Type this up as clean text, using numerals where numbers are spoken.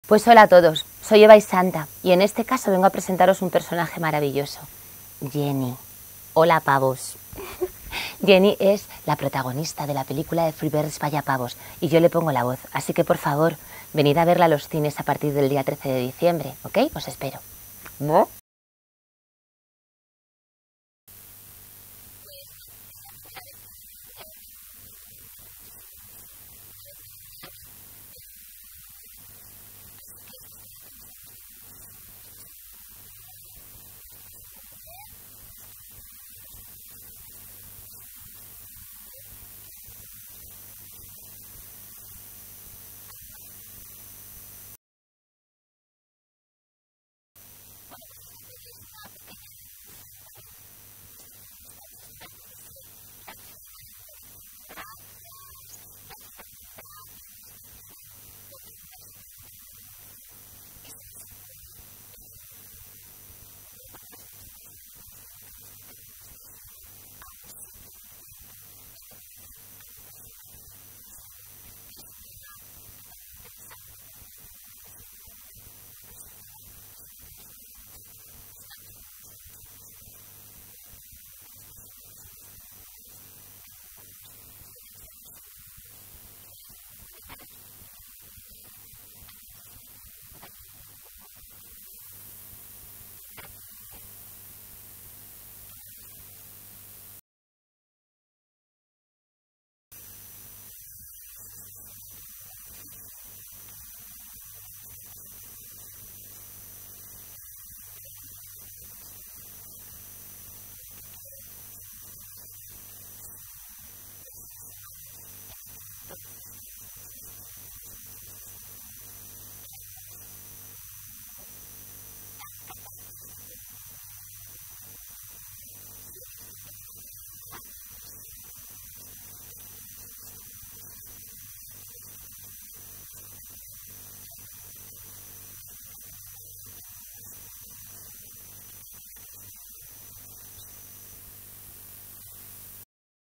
Pues hola a todos, soy Eva y Santa y en este caso vengo a presentaros un personaje maravilloso, Jenny. Hola pavos. Jenny es la protagonista de la película de Free Birds Vaya Pavos y yo le pongo la voz, así que por favor, venid a verla a los cines a partir del día 13 de diciembre, ¿ok? Os espero. ¿No?